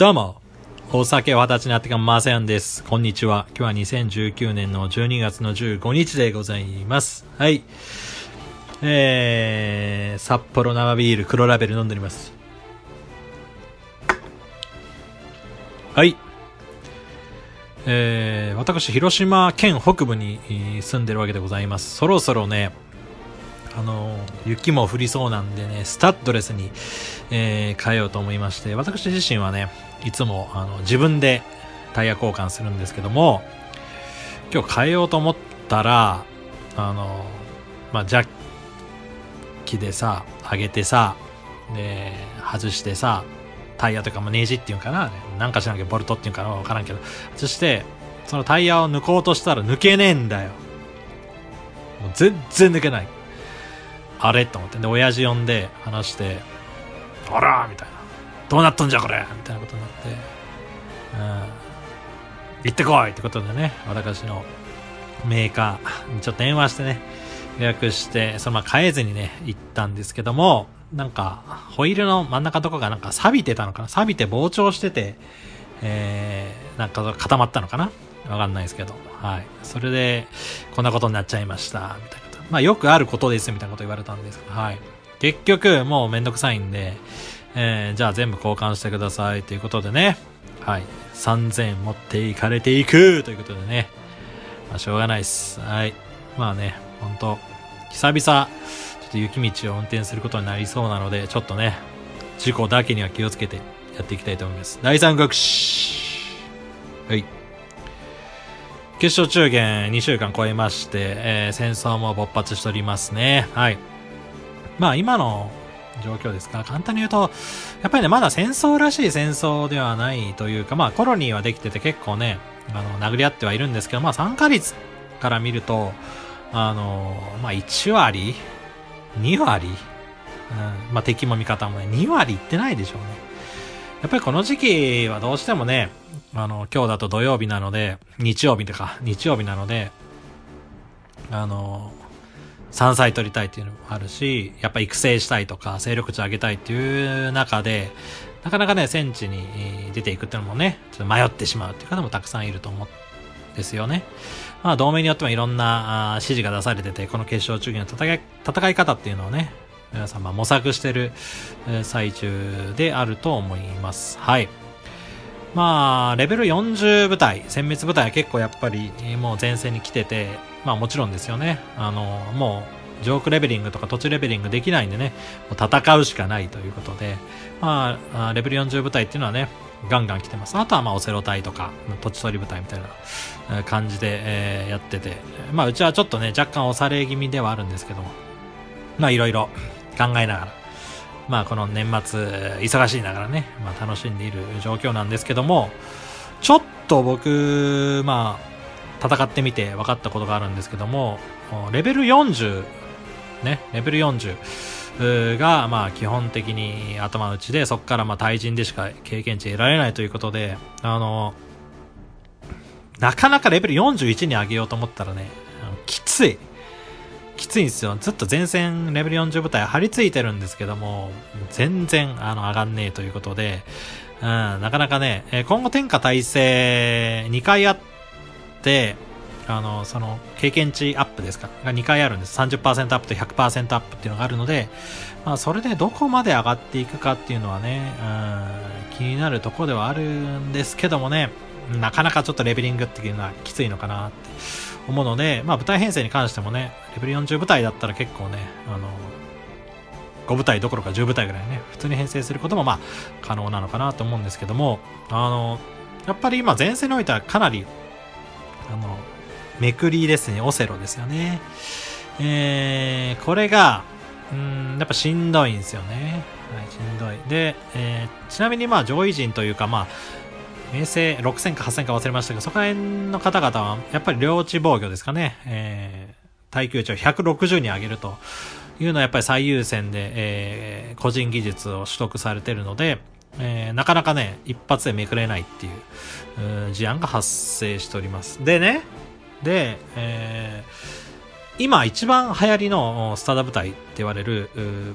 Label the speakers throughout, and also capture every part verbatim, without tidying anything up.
Speaker 1: どうも、お酒を二十歳になってからマセヤンです。こんにちは。今日はにせんじゅうきゅうねんのじゅうにがつのじゅうごにちでございます。はい。えー、札幌生ビール黒ラベル飲んでおります。はい。えー、私、広島県北部に住んでるわけでございます。そろそろね、あの雪も降りそうなんでね、スタッドレスに、えー、変えようと思いまして、私自身はね、いつもあの自分でタイヤ交換するんですけども、今日変えようと思ったら、あのまあ、ジャッキでさ、上げてさ、で外してさ、タイヤとかもネジっていうんかな、なんか知らんけどボルトっていうんかな、わからんけど、外してそのタイヤを抜こうとしたら抜けねえんだよ。もう全然抜けない。あれと思って、で親父呼んで話して、あらみたいな、どうなっとんじゃこれみたいなことになって、うん、行ってこいってことでね、私のメーカーにちょっと電話してね、予約して、そのまま変えずにね行ったんですけども、なんかホイールの真ん中とかがなんか錆びてたのかな、錆びて膨張してて、えー、なんか固まったのかな、わかんないですけど、はい、それでこんなことになっちゃいましたみたいな。まあよくあることですみたいなこと言われたんですけど、はい。結局もうめんどくさいんで、えー、じゃあ全部交換してくださいということでね、はい。さんぜんえん持っていかれていくということでね、まあしょうがないです。はい。まあね、ほんと、久々、ちょっと雪道を運転することになりそうなので、ちょっとね、事故だけには気をつけてやっていきたいと思います。だいさん国試。はい。決勝中元にしゅうかん超えまして、えー、戦争も勃発しておりますね。はい。まあ今の状況ですから、簡単に言うと、やっぱりね、まだ戦争らしい戦争ではないというか、まあコロニーはできてて結構ね、あの、殴り合ってはいるんですけど、まあ参加率から見ると、あの、まあいちわり ?にわり、うん、まあ敵も味方もね、にわりいってないでしょうね。やっぱりこの時期はどうしてもね、あの、今日だと土曜日なので、日曜日とか、日曜日なので、あの、山菜取りたいっていうのもあるし、やっぱ育成したいとか、勢力値上げたいっていう中で、なかなかね、戦地に出ていくっていうのもね、ちょっと迷ってしまうっていう方もたくさんいると思うんですよね。まあ、同盟によってもいろんな指示が出されてて、この決勝中期の戦い、戦い方っていうのをね、皆さんまあ模索してる最中であると思います。はい。まあ、レベルよんじゅう部隊、殲滅部隊は結構やっぱりもう前線に来てて、まあもちろんですよね。あの、もう、ジョークレベリングとか土地レベリングできないんでね、もう戦うしかないということで、まあ、レベルよんじゅう部隊っていうのはね、ガンガン来てます。あとはまあオセロ隊とか、土地取り部隊みたいな感じで、えー、やってて、まあうちはちょっとね、若干押され気味ではあるんですけども、まあいろいろ考えながら、まあこの年末忙しいながらね、まあ楽しんでいる状況なんですけども、ちょっと僕、まあ戦ってみて分かったことがあるんですけども、レベルよんじゅう、ね、レベルよんじゅうがまあ基本的に頭打ちで、そこからまあ対人でしか経験値得られないということで、あの、なかなかレベルよんじゅういちに上げようと思ったらね、きつい。きついんですよ。ずっと前線レベルよんじゅう部隊張り付いてるんですけども、全然あの上がんねえということで、うん、なかなかね、今後天下体制にかいあって、あの、その経験値アップですかがにかいあるんです。さんじゅっパーセント アップと ひゃくパーセント アップっていうのがあるので、まあそれでどこまで上がっていくかっていうのはね、うん、気になるところではあるんですけどもね、なかなかちょっとレベリングっていうのはきついのかなって思うので、まあ部隊編成に関してもね、レベルよんじゅう部隊だったら結構ね、あの、ご部隊どころかじゅう部隊ぐらいね、普通に編成することもまあ可能なのかなと思うんですけども、あの、やっぱり今前線においてはかなり、あの、めくりですね、オセロですよね。えー、これが、うん、やっぱしんどいんですよね。はい、しんどい。で、えー、ちなみにまあ上位陣というかまあ、名声ろくせんかはっせんか忘れましたけど、そこら辺の方々はやっぱり領地防御ですかね、えー、耐久値をひゃくろくじゅうに上げるというのはやっぱり最優先で、えー、個人技術を取得されているので、えー、なかなかね一発でめくれないっていう事案が発生しております。でね、で、えー、今一番流行りのスターダ部隊って言われる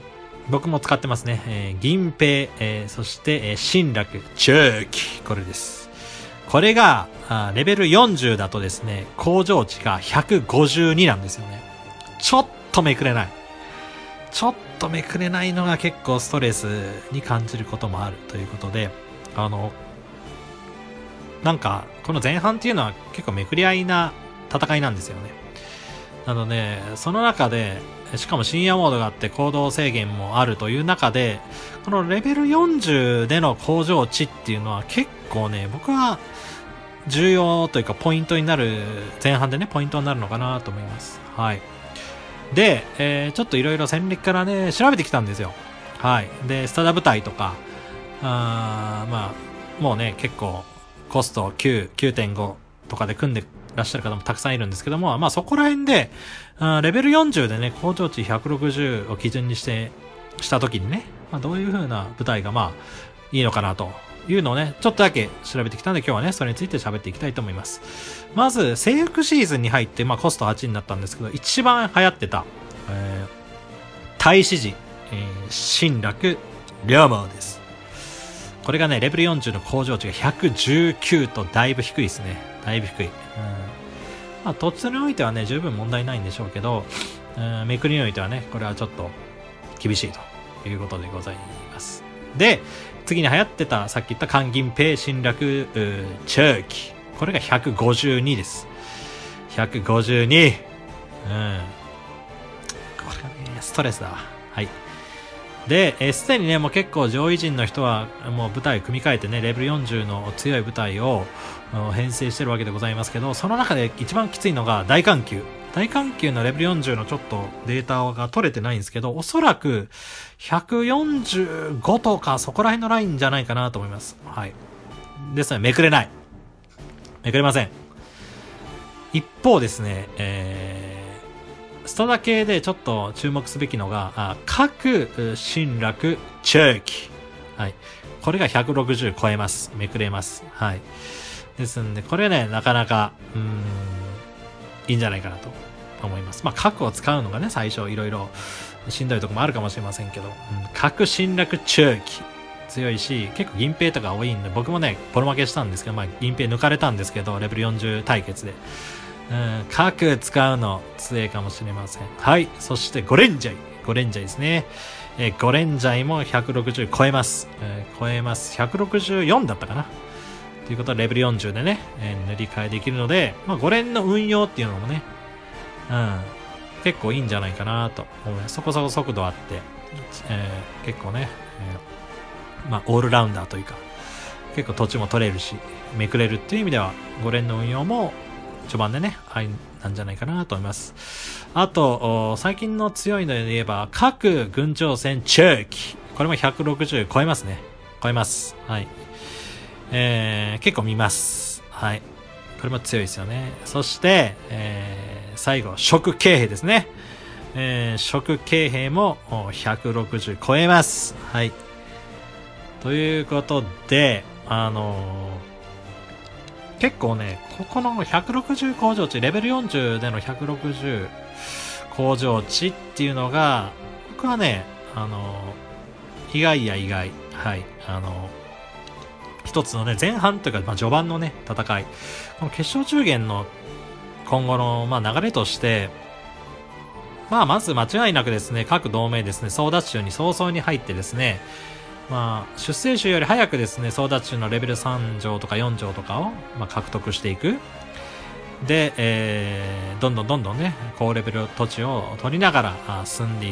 Speaker 1: 僕も使ってますね。えー、銀平、えー、そして、えー、新楽、中期。これです。これが、あレベルよんじゅうだとですね、向上値がひゃくごじゅうになんですよね。ちょっとめくれない。ちょっとめくれないのが結構ストレスに感じることもあるということで、あの、なんか、この前半っていうのは結構めくり合いな戦いなんですよね。なので、その中で、しかも深夜モードがあって行動制限もあるという中で、このレベルよんじゅうでの向上値っていうのは結構ね、僕は重要というかポイントになる、前半でね、ポイントになるのかなと思います。はい。で、えー、ちょっといろいろ戦歴からね、調べてきたんですよ。はい。で、スタダ部隊とか、あーまあ、もうね、結構、コストきゅう、きゅうてんご とかで組んでらっしゃる方もたくさんいるんですけども、まあそこら辺で、あレベルよんじゅうでね、向上値ひゃくろくじゅうを基準にして、した時にね、まあどういう風な部隊がまあ、いいのかなというのをね、ちょっとだけ調べてきたんで今日はね、それについて喋っていきたいと思います。まず、征服シーズンに入って、まあコストはちになったんですけど、一番流行ってた、えー、大使寺、えー、新楽、龍馬です。これがね、レベルよんじゅうの向上値がひゃくじゅうきゅうとだいぶ低いですね。だいぶ低い。うん、まあ、土地においてはね、十分問題ないんでしょうけど、うん、めくりにおいてはね、これはちょっと厳しいということでございます。で、次に流行ってた、さっき言った関銀平新楽、中期。これがひゃくごじゅうにです。ひゃくごじゅうに。うん。これがね、ストレスだわ。はい。で、えー、すでにね、もう結構上位陣の人は、もう部隊組み替えてね、レベルよんじゅうの強い部隊を編成してるわけでございますけど、その中で一番きついのが大緩急。大緩急のレベルよんじゅうのちょっとデータが取れてないんですけど、おそらくひゃくよんじゅうごとかそこら辺のラインじゃないかなと思います。はい。ですね、めくれない。めくれません。一方ですね、えー、スタダ系でちょっと注目すべきのが、あ各新楽中期。はい。これがひゃくろくじゅう超えます。めくれます。はい。ですんで、これね、なかなか、うーん、いいんじゃないかなと思います。まあ、核を使うのがね、最初いろいろしんどいとこもあるかもしれませんけど、うん、各新楽中期。強いし、結構銀平とか多いんで、僕もね、ボロ負けしたんですけど、まあ、銀平抜かれたんですけど、レベルよんじゅう対決で。うん、核使うの強いかもしれません。はい。そしてゴレンジャイ。ゴレンジャイですね。えー、ゴレンジャイもひゃくろくじゅう超えます。えー、超えます。ひゃくろくじゅうよんだったかな。ということはレベルよんじゅうでね、えー、塗り替えできるので、まあ、ゴレンの運用っていうのもね、うん、結構いいんじゃないかなと思います。そこそこ速度あって、えー、結構ね、えー、まあ、オールラウンダーというか、結構土地も取れるし、めくれるっていう意味では、ゴレンの運用も、序盤でね、はい、なんじゃないかなと思います。あと、最近の強いので言えば、各軍長戦中期。これもひゃくろくじゅう超えますね。超えます。はい。えー、結構見ます。はい。これも強いですよね。そして、えー、最後、食軽兵ですね。えー、食軽兵もひゃくろくじゅう超えます。はい。ということで、あのー、結構ね、ここのひゃくろくじゅう向上値、レベルよんじゅうでのひゃくろくじゅう向上値っていうのが、僕はね、あの、意外や意外。はい。あの、一つのね、前半というか、まあ、序盤のね、戦い。この決勝中元の今後の、まあ、流れとして、まあ、まず間違いなくですね、各同盟ですね、総奪衆に早々に入ってですね、まあ、出生種より早くですね、争奪種のレベルさん条とかよん条とかを、まあ、獲得していく。で、えー、どんどんどんどんね、高レベル土地を取りながら進んでいって、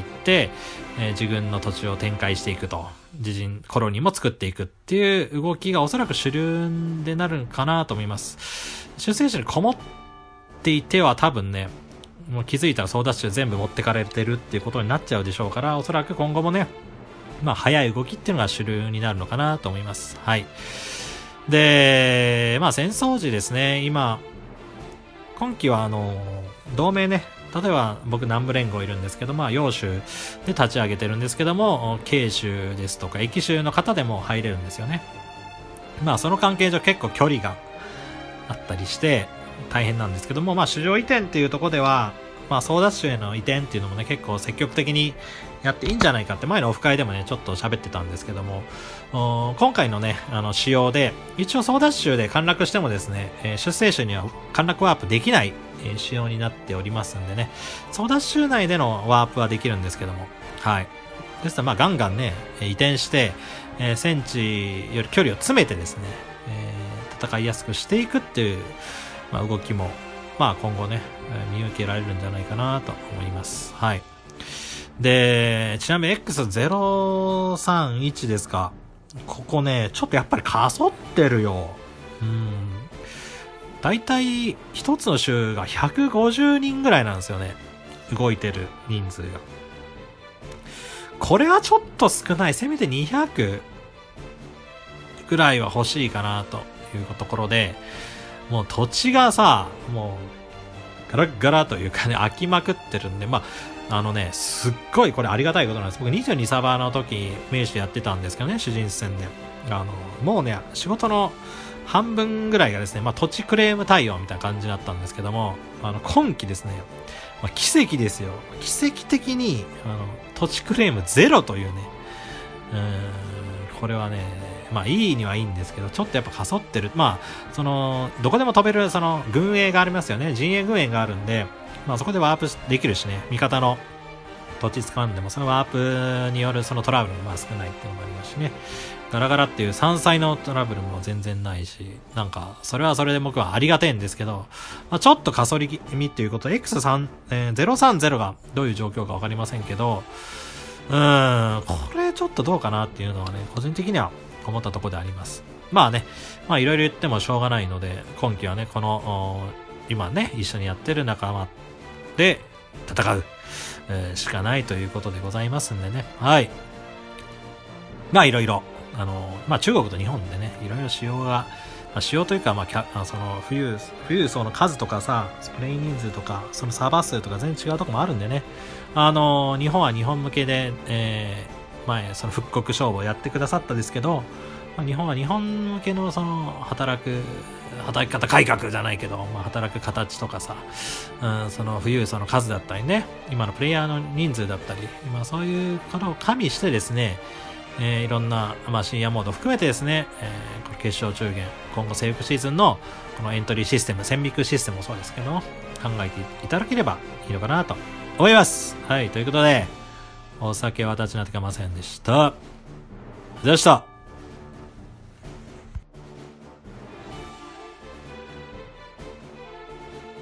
Speaker 1: えー、自軍の土地を展開していくと。自陣、コロニーも作っていくっていう動きがおそらく主流でなるかなと思います。出生種にこもっていては多分ね、もう気づいたら争奪種全部持ってかれてるっていうことになっちゃうでしょうから、おそらく今後もね、まあ、早い動きっていうのが主流になるのかなと思います。はい。で、まあ、戦争時ですね、今、今期はあの、同盟ね、例えば僕南部連合いるんですけど、まあ、揚州で立ち上げてるんですけども、慶州ですとか、益州の方でも入れるんですよね。まあ、その関係上結構距離があったりして、大変なんですけども、まあ、主情移転っていうところでは、 まあ、ソーダッシュへの移転っていうのもね、結構積極的にやっていいんじゃないかって前のオフ会でもね、ちょっと喋ってたんですけども、今回のね、あの、仕様で、一応ソーダッシュで陥落してもですね、えー、出生種には陥落ワープできない、えー、仕様になっておりますんでね、ソーダッシュ内でのワープはできるんですけども、はい。ですからまあ、ガンガンね、移転して、えー、戦地より距離を詰めてですね、えー、戦いやすくしていくっていう、まあ、動きも、まあ今後ね、見受けられるんじゃないかなと思います。はい。で、ちなみに エックスゼロさんいち ですか。ここね、ちょっとやっぱりかそってるよ。うん。だいたい一つの州がひゃくごじゅうにんぐらいなんですよね。動いてる人数が。これはちょっと少ない。せめてにひゃくぐらいは欲しいかなというところで、もう土地がさ、もう、ガラッガラというかね、飽きまくってるんで、まあ、あのね、すっごいこれありがたいことなんです。僕にじゅうにサーバーの時、名刺やってたんですけどね、主人戦で。あの、もうね、仕事の半分ぐらいがですね、まあ土地クレーム対応みたいな感じだったんですけども、あの、今期ですね、まあ、奇跡ですよ。奇跡的に、あの、土地クレームゼロというね、うーん、これはね、まあいいにはいいんですけど、ちょっとやっぱかそってる。まあ、その、どこでも飛べる、その、軍営がありますよね。陣営軍営があるんで、まあそこでワープできるしね、味方の土地使うんでも、そのワープによるそのトラブルもまあ少ないっていうのもありますしね。ガラガラっていう山菜のトラブルも全然ないし、なんか、それはそれで僕はありがてえんですけど、まあ、ちょっとかそり気味っていうこと、エックスゼロさんゼロ がどういう状況かわかりませんけど、うーん、これちょっとどうかなっていうのはね、個人的には思ったところであります。まあね、まあいろいろ言ってもしょうがないので、今期はね、この、今ね、一緒にやってる仲間で戦う、えー、しかないということでございますんでね。はい。まあいろいろ、あの、まあ中国と日本でね、いろいろ仕様が、まあ、仕様というか、まあ、キャその、富裕、富裕層の数とかさ、スプレイ人数とか、そのサーバー数とか全然違うとこもあるんでね。あの、日本は日本向けで、えー、前、その復刻勝負をやってくださったですけど、まあ、日本は日本向けのその、働く、働き方改革じゃないけど、まあ、働く形とかさ、うん、その富裕層の数だったりね、今のプレイヤーの人数だったり、まあそういうことを加味してですね、えー、いろんな、まあ、深夜モード含めてですね、えー、この決勝中元、今後征服シーズンのこのエントリーシステム、線引くシステムもそうですけど、考えていただければいいのかなと思います。はい、ということで、お酒は立ちなってかませんでした。ありがとうございました。